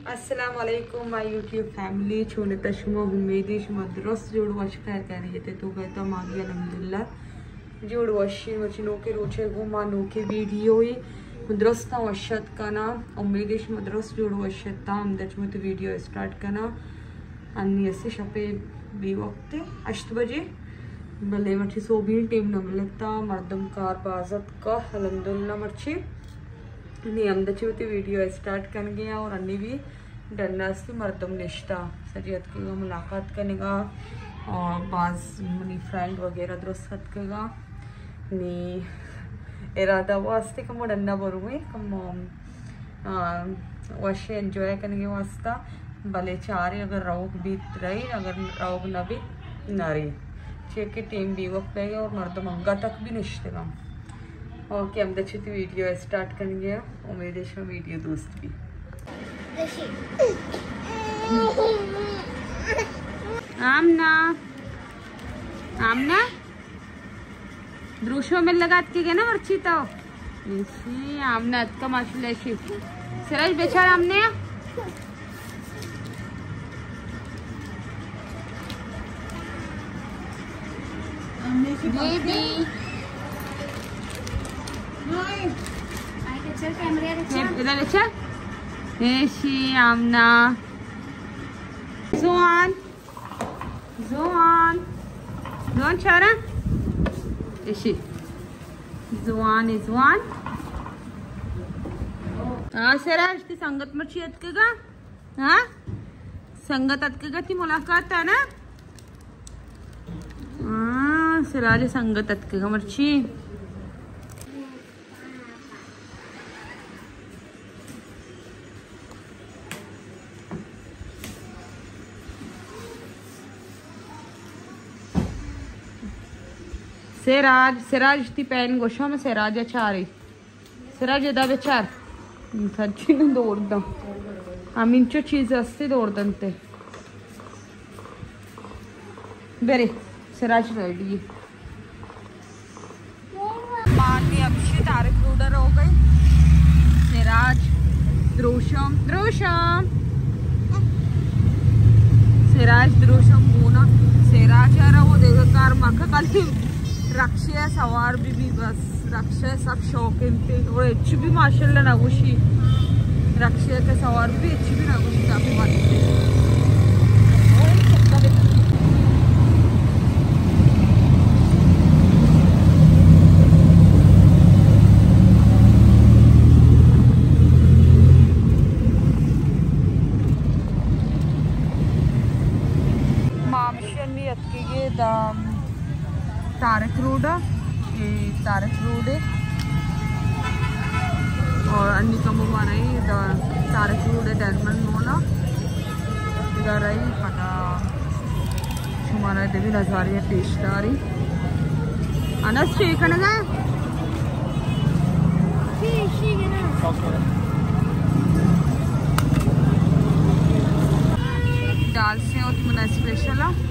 अस्सलाम वालेकुम my YouTube family छोले तशमा उम्मीदी शुमा दुरुस्त जोड़ वश खैर कह रही थे तो कहता मागी अल्हम्दुलिल्लाह जोड़ वशी मचनो के रोचे गुमा नो के वीडियो दुरुस्त वशत कना उम्मीदी शुमा दुरुस्त जोड़ वशत ताम दचमो तो वीडियो स्टार्ट कना अन्नी ऐसे शपे बे वक्त 8 बजे भले मर्ची सो भी टीम न मिलता मर्दम कार बाजत का अल्हम्दुलिल्लाह मर्ची नहीं हम दचमती वीडियो स्टार्ट कर गया और अन्नी भी डरना से मर्दम निश्ता सजियत के मुलाकात करेगा और बाज मनी फ्रेंड वगैरह दुरुस्त करेगा नी इरादा वास्ते कम डन्ना बरूँ कम वशे एंजॉय करने वास्ता भले चारे अगर रोग भी रही अगर रोग न भी न रही चेक के टीम भी वक्त रहेगा और मर्दम अंगा तक भी निश्तेगा ओके हम दच्छी वीडियो स्टार्ट करेंगे उम्मीद है वीडियो दोस्त भी आमना आमना द्रुशो में लगा के ना वर्ची तो इसी आमना का माशल्लाह शी सिराज बेचार आमने बेबी इधर अच्छा ऐशी आमना ज़ुआन ज़ुआन ज़ुआन चारा ऐशी ज़ुआन हाँ सिराज ती संगत मर्ची अतकेगा हाँ संगत अतकेगा ती मुलाकात है ना हाँ सिराज संगत अतकेगा मर्ची सिराज ती पैन गोशा में सिराज चारी सिराज एदा बेचार सच्ची न दौड़दा हम इंचो चीज अस्ते दौड़दंते बेरे सिराज रेडी मानी अभिषेक तारक रूडर हो गई सिराज द्रोशम सिराज द्रोशम होना सिराज आ रहा वो देखो कार मक्खा कल रक्षा सवार भी बस रक्षा सब शौक थे और एच भी माशाल्लाह नगुशी रक्षा के सवार भी एच भी नगुशी काफी मामशन भी अतके दाम तारक रोड है और अन्नी कम हमारा ही तारक रोड है डायमंड मोला इधर ही पता हमारा देवी नजारी है पेशदारी अनस शेख है ना दाल से और तुमने स्पेशल है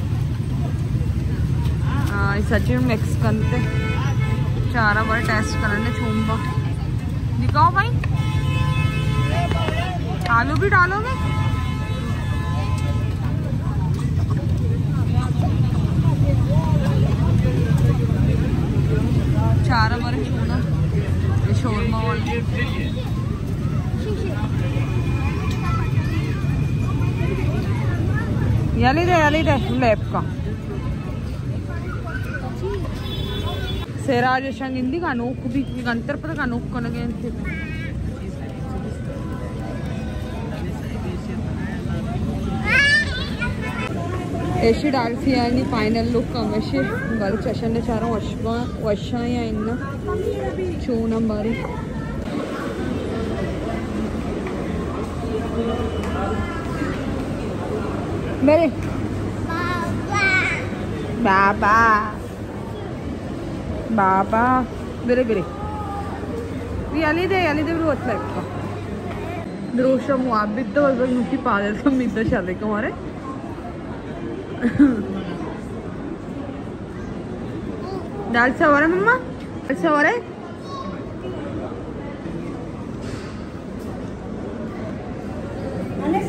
सच में मिक्स करते चारा बार टेस्ट करने छूंगा दिखाओ भाई आलू भी डालोगे चारा बार छूना ये शोरमा वाली याली दे लैब का सिराज शंगिंदी का नोक भी अंतर पता का नोक को लगे ऐसी डाल सी आएंगी फाइनल लुक का वैसे बारी चशन ने चारों वशा या इन्ना चूना बारी मेरे बाबा बाबा बेरे याली दे भी द्रोशम आप भी तो नुकी पादल का मिद्दा चले हमारे दाल सवार है मम्मा दाल सवार है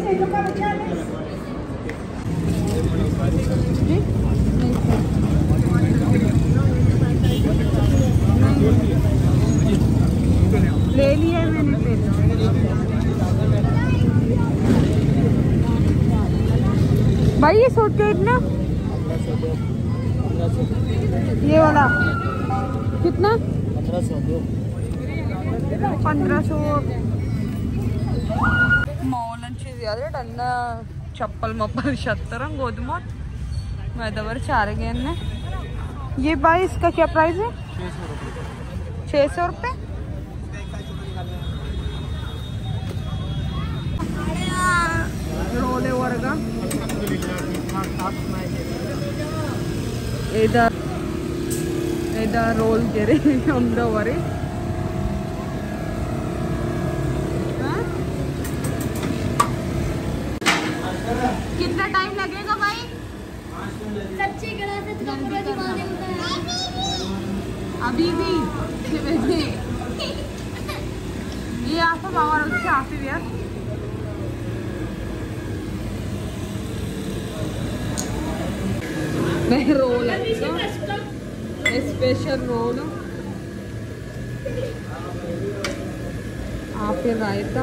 ले लिया मैंने फिर। भाई ये सूट के इतना, ये वाला कितना? 1500। मॉलंची ज्यादा चप्पल मप्पल शतर गोदमत मैदवर 4 गेन। ये भाई इसका क्या प्राइस है? 600 रुपये। रोले वर्गा इधर रोल ಗೆರೆ ಒಂದವರೆ। कितना टाइम लगेगा भाई? सच्ची गला से पूरा दिमाग में होता है अभी भी ये आप बाबा उससे आप ही यार मैं रोल स्पेशल रोल आप रायता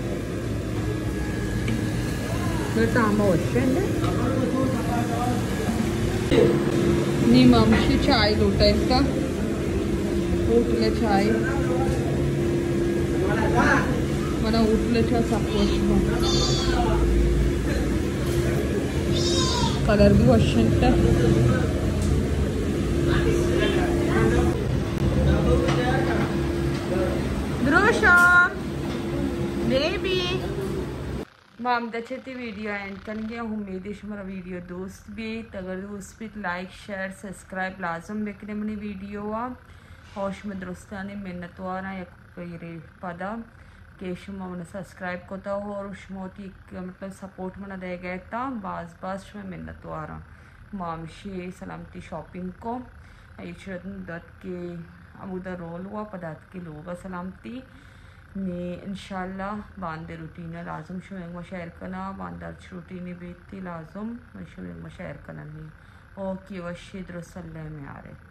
नी ममशी चाय लुटाईल का उठले चाय मला उठल्याच्या सपोज कलर भी वॉशिंग बेबी आमदाची ती व्हिडिओ एंड करेंगे। उम्मीद है मेरा वीडियो दोस्त भी अगर दोस्त भी लाइक शेयर सब्सक्राइब लाजम बेकने मनी वीडियो होश में दुरुस्तानी मेहनत वारा या पदा केशु मन सब्सक्राइब कोता हो और उष्मोती मतलब सपोर्ट मना दे गए था बाज बाज में मेहनत वारा मामशी सलामती शॉपिंग को दत के अमुदा रोल हुआ पदार्थ के लोग सलामती ने इंशाल्लाह बांदे रूटीन लाजम शुएंग में शेयर करना बांदर रूटीन बेती लाजम शुएंग में शेयर करना नहीं ओके वशी द्रुसल्ले में आ रहे।